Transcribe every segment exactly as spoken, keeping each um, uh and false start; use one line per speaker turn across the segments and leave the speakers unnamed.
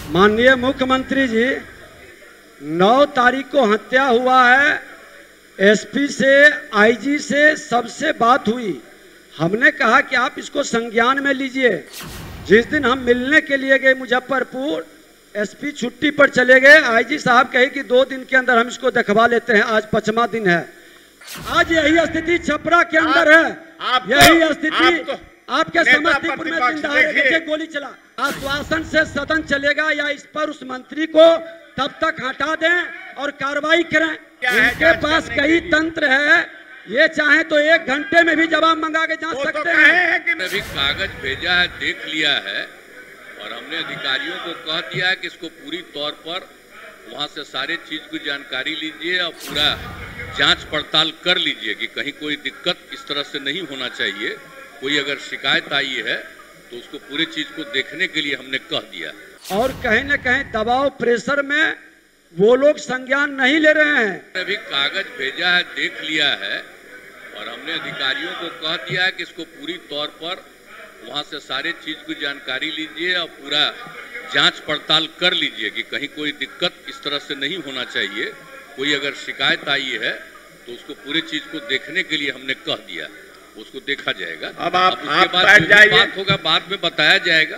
माननीय मुख्यमंत्री जी, नौ तारीख को हत्या हुआ है। एसपी से, आईजी से सबसे बात हुई। हमने कहा कि आप इसको संज्ञान में लीजिए। जिस दिन हम मिलने के लिए गए मुजफ्फरपुर, एसपी छुट्टी पर चले गए। आईजी साहब कहे कि दो दिन के अंदर हम इसको दिखवा लेते हैं। आज पांचवा दिन है। आज यही स्थिति छपरा के अंदर है। आप, यही तो, स्थिति आप तो आपके समस्तीपुर में दिन दहाड़े गोली चला। आश्वासन से सदन चलेगा या इस पर उस मंत्री को तब तक हटा दें और कार्रवाई करें। इनके पास कई तंत्र है। ये चाहे तो एक घंटे में भी जवाब मंगा के जा सकते हैं।
हमने भी कागज भेजा है, देख लिया है और हमने अधिकारियों को कह दिया है कि इसको पूरी तौर पर वहां से सारे चीज की जानकारी लीजिए और पूरा जांच पड़ताल कर लीजिए कि कहीं कोई दिक्कत इस तरह से नहीं होना चाहिए। कोई अगर शिकायत आई है तो उसको पूरी चीज को देखने के लिए हमने कह दिया।
और कहीं न कहीं दबाव प्रेशर में वो लोग संज्ञान नहीं ले रहे हैं।
हमने भी कागज भेजा है, देख लिया है और हमने अधिकारियों को कह दिया है कि इसको पूरी तौर पर वहां से सारे चीज की जानकारी लीजिए और पूरा जांच पड़ताल कर लीजिए कि कहीं कोई दिक्कत इस तरह से नहीं होना चाहिए। कोई अगर शिकायत आई है तो उसको पूरी चीज को देखने के लिए हमने कह दिया। उसको देखा जाएगा।
अब आप,
अब उसके
आप
बाद जो भी बात होगा बाद में बताया जाएगा।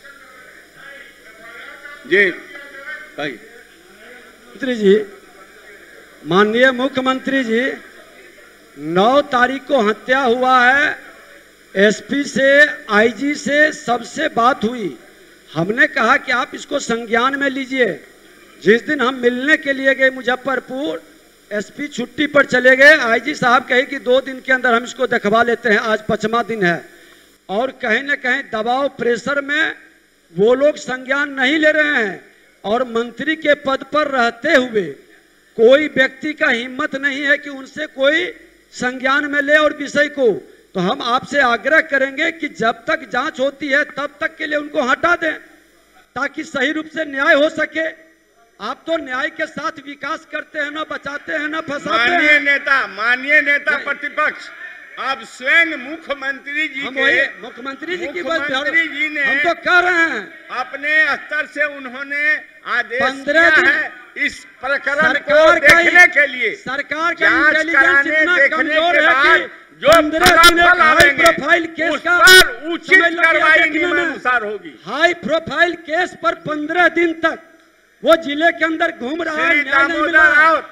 जी भाई
मंत्री जी, माननीय मुख्यमंत्री जी, नौ तारीख को हत्या हुआ है। एसपी से, आईजी से सबसे बात हुई। हमने कहा कि आप इसको संज्ञान में लीजिए। जिस दिन हम मिलने के लिए गए मुजफ्फरपुर, एसपी छुट्टी पर चले गए। आईजी साहब कहे कि दो दिन के अंदर हम इसको दिखवा लेते हैं। आज पांचवा दिन है। और कहीं न कहीं दबाव प्रेशर में वो लोग संज्ञान नहीं ले रहे हैं। और मंत्री के पद पर रहते हुए कोई व्यक्ति का हिम्मत नहीं है कि उनसे कोई संज्ञान में ले और विषय को। तो हम आपसे आग्रह करेंगे कि जब तक जांच होती है तब तक के लिए उनको हटा दें, ताकि सही रूप से न्याय हो सके। आप तो न्याय के साथ विकास करते हैं, ना बचाते हैं, ना फंसाते हैं।
माननीय नेता, माननीय नेता प्रतिपक्ष, आप स्वयं मुख्यमंत्री जी के
मुख्यमंत्री जी की
मुख्यमंत्री जी ने
हम तो कह रहे हैं
अपने स्तर से उन्होंने आदेश
पंद्रह
दिया है इस प्रकरण को देखने के लिए।
सरकार का
जांच
इंटेलिजेंस इतना कमजोर है कि
जो
फलाफल हाई प्रोफाइल केस का
उचित कार्रवाई नियमानुसार होगी।
हाई प्रोफाइल केस पर पंद्रह दिन तक वो जिले के अंदर घूम रहा है, न्याय नहीं मिला।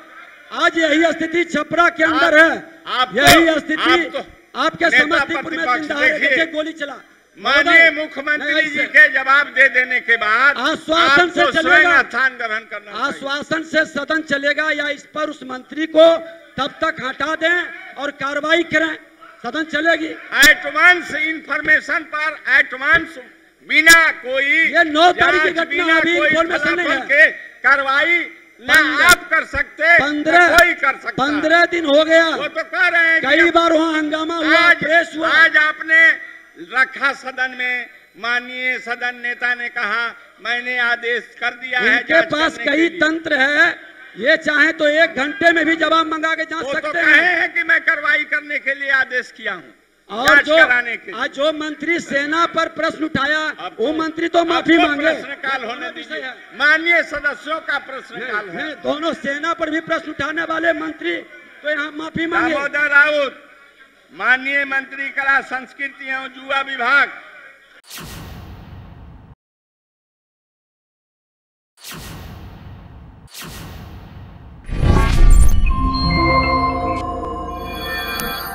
आज यही स्थिति छपरा के अंदर है।
आप
यही
तो,
स्थिति
आप तो
आपके समस्तीपुर में दिन दहाड़े गोली चला।
माननीय मुख्यमंत्री जी के जवाब दे देने के बाद
आश्वासन से चलेगा,
स्थान ग्रहण करना।
आश्वासन से सदन चलेगा या इस पर उस मंत्री को तब तक हटा दें और कार्रवाई करें। सदन चलेगी।
एडवांस इंफॉर्मेशन पर एडवांस बिना कोई
ये नौ तारीख की घटना अभी इंफॉर्मेशन नहीं है।
कार्रवाई ना आप कर सकते,
पंद्रह
कोई कर सकता।
पंद्रह दिन हो गया।
वो तो कह रहे हैं
कई बार वहाँ हंगामा हुआ, प्रेस हुआ।
आज आपने रखा सदन में, माननीय सदन नेता ने कहा मैंने आदेश कर दिया है।
इनके पास कई तंत्र है। ये चाहे तो एक घंटे में भी जवाब मंगा के जा सकते
हैं कि मैं कार्रवाई करने के लिए आदेश किया हूँ।
और जो आज जो मंत्री सेना पर प्रश्न उठाया, वो मंत्री तो माफी मांगे।
प्रश्नकाल होने दीजिए, माननीय सदस्यों का प्रश्नकाल है।
दोनों सेना पर भी प्रश्न उठाने वाले मंत्री तो यहाँ माफी मांगे।
दामोदर राउत, माननीय मंत्री कला संस्कृति एवं युवा विभाग।
you